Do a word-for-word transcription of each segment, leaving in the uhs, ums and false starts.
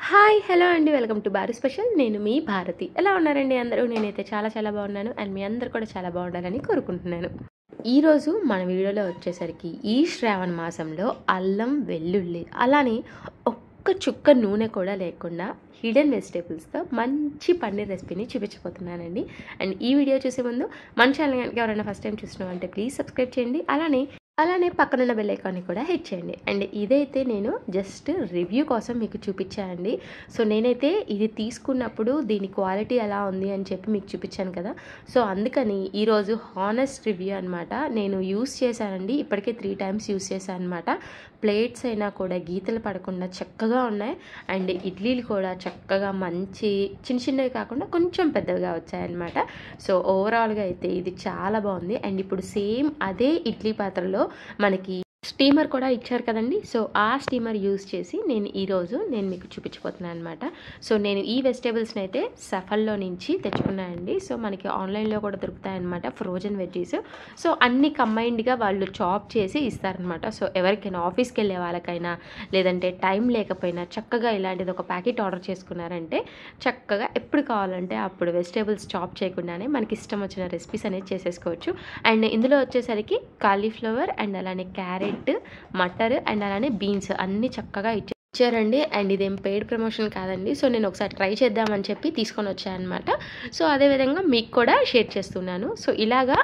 Hi hello అండి, welcome to Bharat special. నేను మీ భారతి. ఎలా ఉన్నారండి అందరూ? నేనైతే చాలా చాలా బాగున్నాను అండ్ మీ అందరు కూడా చాలా బాగుండాలని కోరుకుంటున్నాను. ఈరోజు మన వీడియోలో వచ్చేసరికి ఈ శ్రావణ మాసంలో అల్లం వెల్లుల్లి అలానే ఒక్క చుక్క నూనె కూడా లేకుండా హిడెన్ వెజిటేబుల్స్తో మంచి పన్నీర్ రెసిపీని చూపించబోతున్నానండి. అండ్ ఈ వీడియో చూసే ముందు మన ఛానల్ కనుక ఎవరైనా ఫస్ట్ టైం చూస్తున్నామంటే ప్లీజ్ సబ్స్క్రైబ్ చేయండి. అలానే అలానే పక్కనున్న బెల్ ఐకాన్ని కూడా హిట్ చేయండి. అండ్ ఇదైతే నేను జస్ట్ రివ్యూ కోసం మీకు చూపించానండి. సో నేనైతే ఇది తీసుకున్నప్పుడు దీని క్వాలిటీ ఎలా ఉంది అని చెప్పి మీకు చూపించాను కదా. సో అందుకని ఈరోజు హానెస్ట్ రివ్యూ అనమాట. నేను యూస్ చేశానండి, ఇప్పటికే త్రీ టైమ్స్ యూస్ చేశాను అనమాట. ప్లేట్స్ అయినా కూడా గీతలు పడకుండా చక్కగా ఉన్నాయి. అండ్ ఇడ్లీలు కూడా చక్కగా మంచి చిన్న చిన్నవి కాకుండా కొంచెం పెద్దవిగా వచ్చాయన్నమాట. సో ఓవరాల్గా అయితే ఇది చాలా బాగుంది. అండ్ ఇప్పుడు సేమ్ అదే ఇడ్లీ పాత్రలో మనకి స్టీమర్ కూడా ఇచ్చారు కదండి. సో ఆ స్టీమర్ యూజ్ చేసి నేను ఈరోజు నేను మీకు చూపించబోతున్నాను అనమాట. సో నేను ఈ వెజిటేబుల్స్ని అయితే సఫల్లో నుంచి తెచ్చుకున్నానండి. సో మనకి ఆన్లైన్లో కూడా దొరుకుతాయన్నమాట ఫ్రోజన్ వెజ్జీస్. సో అన్ని కంబైన్డ్గా వాళ్ళు చాప్ చేసి ఇస్తారనమాట. సో ఎవరికైనా ఆఫీస్కి వెళ్ళే వాళ్ళకైనా లేదంటే టైం లేకపోయినా చక్కగా ఇలాంటిది ఒక ప్యాకెట్ ఆర్డర్ చేసుకున్నారంటే చక్కగా ఎప్పుడు కావాలంటే అప్పుడు వెజిటేబుల్స్ చాప్ చేయకుండానే మనకి ఇష్టం వచ్చిన రెసిపీస్ అనేది చేసేసుకోవచ్చు. అండ్ ఇందులో వచ్చేసరికి కాలీఫ్లవర్ అండ్ అలానే క్యారెట్, మటర్ అండ్ అలానే బీన్స్ అన్నీ చక్కగా ఇచ్చే ఇచ్చారండి. అండ్ ఇదేం పెయిడ్ ప్రమోషన్ కాదండి. సో నేను ఒకసారి ట్రై చేద్దామని చెప్పి తీసుకొని వచ్చానమాట. సో అదేవిధంగా మీకు కూడా షేర్ చేస్తున్నాను. సో ఇలాగా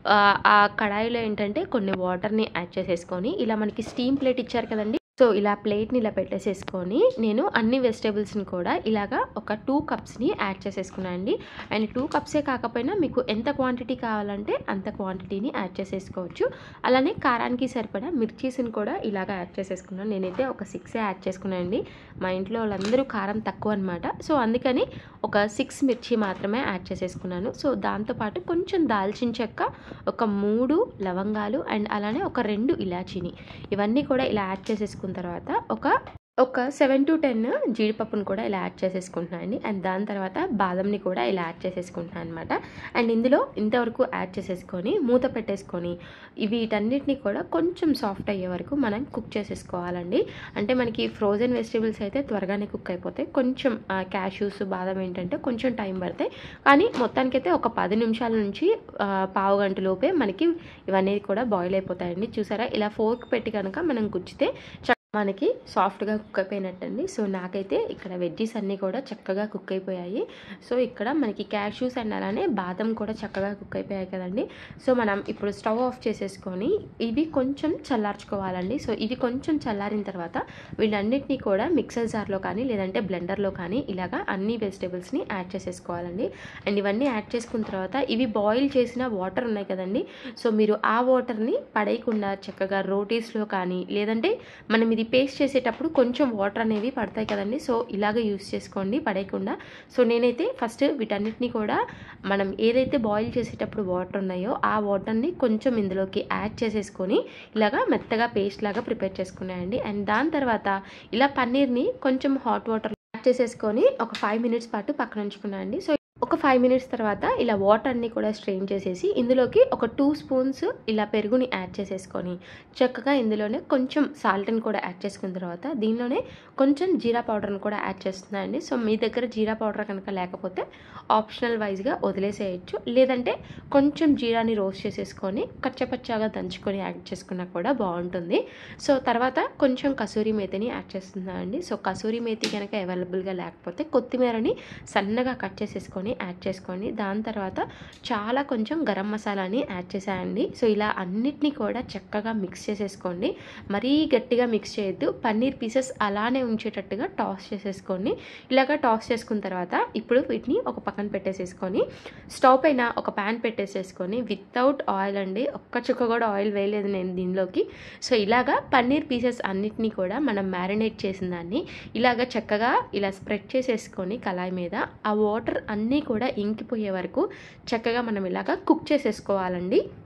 ఆ కడాయిలో ఏంటంటే కొన్ని వాటర్ని యాడ్ చేసేసుకొని ఇలా మనకి స్టీమ్ ప్లేట్ ఇచ్చారు కదండి. సో ఇలా ప్లేట్ని ఇలా పెట్టేసేసుకొని నేను అన్ని వెజిటేబుల్స్ని కూడా ఇలాగా ఒక టూ కప్స్ని యాడ్ చేసేసుకున్నాను అండి. అండ్ టూ కప్సే కాకపోయినా మీకు ఎంత క్వాంటిటీ కావాలంటే అంత క్వాంటిటీని యాడ్ చేసేసుకోవచ్చు. అలానే కారానికి సరిపడా మిర్చీస్ని కూడా ఇలాగ యాడ్ చేసేసుకున్నాను. నేనైతే ఒక సిక్సే యాడ్ చేసుకున్నాను అండి. మా ఇంట్లో వాళ్ళందరూ కారం తక్కువ అనమాట. సో అందుకని ఒక సిక్స్ మిర్చి మాత్రమే యాడ్ చేసేసుకున్నాను. సో దాంతోపాటు కొంచెం దాల్చిన చెక్క, ఒక మూడు లవంగాలు అండ్ అలానే ఒక రెండు ఇలాచీని ఇవన్నీ కూడా ఇలా యాడ్ చేసేసుకున్నాను. తర్వాత ఒక ఒక సెవెన్ టు టెన్ జీడిపప్పును కూడా ఇలా యాడ్ చేసేసుకుంటున్నాను అండి. అండ్ దాని తర్వాత బాదంని కూడా ఇలా యాడ్ చేసేసుకుంటున్నాను అనమాట. అండ్ ఇందులో ఇంతవరకు యాడ్ చేసేసుకొని మూత పెట్టేసుకొని వీటన్నిటిని కూడా కొంచెం సాఫ్ట్ అయ్యే వరకు మనం కుక్ చేసేసుకోవాలండి. అంటే మనకి ఫ్రోజన్ వెజిటేబుల్స్ అయితే త్వరగానే కుక్ అయిపోతాయి. కొంచెం క్యాష్యూస్ బాదం ఏంటంటే కొంచెం టైం పడతాయి. కానీ మొత్తానికైతే ఒక పది నిమిషాల నుంచి పావు గంట లోపే మనకి ఇవన్నీ కూడా బాయిల్ అయిపోతాయండి. చూసారా, ఇలా ఫోర్క్ పెట్టి కనుక మనం గుచ్చితే మనకి సాఫ్ట్గా కుక్ అయిపోయినట్టండి. సో నాకైతే ఇక్కడ వెజ్జీస్ అన్నీ కూడా చక్కగా కుక్ అయిపోయాయి. సో ఇక్కడ మనకి క్యాష్యూస్ అండ్ అలానే బాదం కూడా చక్కగా కుక్ అయిపోయాయి కదండి. సో మనం ఇప్పుడు స్టవ్ ఆఫ్ చేసేసుకొని ఇవి కొంచెం చల్లార్చుకోవాలండి. సో ఇవి కొంచెం చల్లారిన తర్వాత వీళ్ళన్నిటినీ కూడా మిక్సర్ జార్లో కానీ లేదంటే బ్లెండర్లో కానీ ఇలాగా అన్ని వెజిటేబుల్స్ని యాడ్ చేసేసుకోవాలండి. అండ్ ఇవన్నీ యాడ్ చేసుకున్న తర్వాత ఇవి బాయిల్ చేసిన వాటర్ ఉన్నాయి కదండి. సో మీరు ఆ వాటర్ని పడేయకుండా చక్కగా రోటీస్లో కానీ లేదంటే మనం ఇది పేస్ట్ చేసేటప్పుడు కొంచెం వాటర్ అనేవి పడతాయి కదండి. సో ఇలాగ యూస్ చేసుకోండి పడేయకుండా. సో నేనైతే ఫస్ట్ వీటన్నిటిని కూడా మనం ఏదైతే బాయిల్ చేసేటప్పుడు వాటర్ ఉన్నాయో ఆ వాటర్ని కొంచెం ఇందులోకి యాడ్ చేసేసుకొని ఇలాగా మెత్తగా పేస్ట్ లాగా ప్రిపేర్ చేసుకున్నాయండి. అండ్ దాని తర్వాత ఇలా పన్నీర్ని కొంచెం హాట్ వాటర్ యాడ్ చేసేసుకొని ఒక ఫైవ్ మినిట్స్ పాటు పక్కన ఉంచుకున్నానండి. సో ఒక ఫైవ్ మినిట్స్ తర్వాత ఇలా వాటర్ని కూడా స్ట్రెయిన్ చేసేసి ఇందులోకి ఒక టూ స్పూన్స్ ఇలా పెరుగుని యాడ్ చేసేసుకొని చక్కగా ఇందులోనే కొంచెం సాల్ట్ని కూడా యాడ్ చేసుకున్న తర్వాత దీనిలోనే కొంచెం జీరా పౌడర్ని కూడా యాడ్ చేస్తున్నానండి. సో మీ దగ్గర జీరా పౌడర్ కనుక లేకపోతే ఆప్షనల్ వైజ్గా వదిలేసేయచ్చు. లేదంటే కొంచెం జీరాని రోస్ట్ చేసేసుకొని కచ్చపచ్చాగా దంచుకొని యాడ్ చేసుకున్నా కూడా బాగుంటుంది. సో తర్వాత కొంచెం కసూరి మేతిని యాడ్ చేస్తున్నానండి. సో కసూరి మేతి కనుక అవైలబుల్గా లేకపోతే కొత్తిమీరని సన్నగా కట్ చేసేసుకొని యాడ్ చేసుకోండి. దాని తర్వాత చాలా కొంచెం గరం మసాలాని యాడ్ చేసేయండి. సో ఇలా అన్నిటినీ కూడా చక్కగా మిక్స్ చేసేసుకోండి. మరీ గట్టిగా మిక్స్ చేయొద్దు. పన్నీర్ పీసెస్ అలానే ఉంచేటట్టుగా టాస్ చేసేసుకోండి. ఇలాగ టాస్ చేసుకున్న తర్వాత ఇప్పుడు వీటిని ఒక పక్కన పెట్టేసేసుకొని స్టవ్ పైన ఒక ప్యాన్ పెట్టేసేసుకొని వితౌట్ ఆయిల్ అండి, ఒక్క చుక్క కూడా ఆయిల్ వేయలేదు నేను దీనిలోకి. సో ఇలాగా పన్నీర్ పీసెస్ అన్నిటినీ కూడా మనం మ్యారినేట్ చేసిన దాన్ని ఇలాగ చక్కగా ఇలా స్ప్రెడ్ చేసేసుకొని కళాయి మీద ఆ వాటర్ అన్నీ కూడా ఇంకిపోయే వరకు చక్కగా మనం ఇలాగా కుక్ చేసేసుకోవాలండి.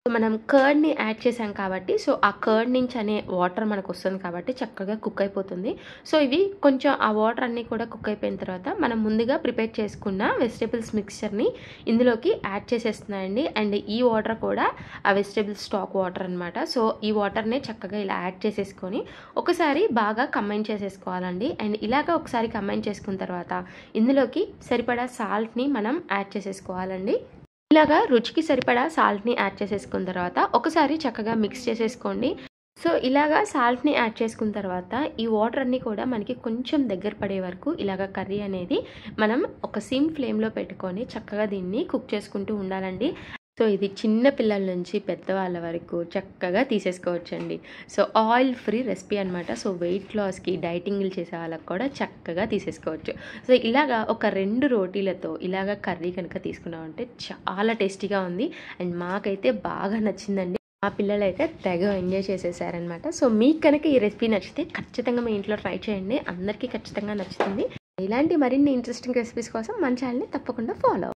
మనం కర్డ్ని యాడ్ చేసాం కాబట్టి సో ఆ కర్డ్ నుంచి అనే వాటర్ మనకు వస్తుంది కాబట్టి చక్కగా కుక్ అయిపోతుంది. సో ఇవి కొంచెం ఆ వాటర్ అన్నీ కూడా కుక్ అయిపోయిన తర్వాత మనం ముందుగా ప్రిపేర్ చేసుకున్న వెజిటేబుల్స్ మిక్స్చర్ని ఇందులోకి యాడ్ చేసేస్తున్నాయండి. అండ్ ఈ వాటర్ కూడా ఆ వెజిటేబుల్ స్టాక్ వాటర్ అనమాట. సో ఈ వాటర్ని చక్కగా ఇలా యాడ్ చేసేసుకొని ఒకసారి బాగా కంబైన్ చేసేసుకోవాలండి. అండ్ ఇలాగ ఒకసారి కంబైన్ చేసుకున్న తర్వాత ఇందులోకి సరిపడా సాల్ట్ని మనం యాడ్ చేసేసుకోవాలండి. ఇలాగా రుచికి సరిపడా సాల్ట్ని యాడ్ చేసేసుకున్న తర్వాత ఒకసారి చక్కగా మిక్స్ చేసేసుకోండి. సో ఇలాగా సాల్ట్ని యాడ్ చేసుకున్న తర్వాత ఈ వాటర్ అన్నీ కూడా మనకి కొంచెం దగ్గర పడే వరకు ఇలాగ కర్రీ అనేది మనం ఒక సిమ్ ఫ్లేమ్లో పెట్టుకొని చక్కగా దీన్ని కుక్ చేసుకుంటూ ఉండాలండి. సో ఇది చిన్న పిల్లల నుంచి పెద్దవాళ్ళ వరకు చక్కగా తీసేసుకోవచ్చండి. సో ఆయిల్ ఫ్రీ రెసిపీ అనమాట. సో వెయిట్ లాస్కి డైటింగ్లు చేసే వాళ్ళకి కూడా చక్కగా తీసేసుకోవచ్చు. సో ఇలాగా ఒక రెండు రోటీలతో ఇలాగ కర్రీ కనుక తీసుకున్నామంటే చాలా టేస్టీగా ఉంది. అండ్ మాకైతే బాగా నచ్చిందండి. మా పిల్లలు అయితే తెగ ఎంజాయ్ చేసేసారనమాట. సో మీకు కనుక ఈ రెసిపీ నచ్చితే ఖచ్చితంగా మీ ఇంట్లో ట్రై చేయండి. అందరికీ ఖచ్చితంగా నచ్చుతుంది. ఇలాంటి మరిన్ని ఇంట్రెస్టింగ్ రెసిపీస్ కోసం మన ఛానల్ని తప్పకుండా ఫాలో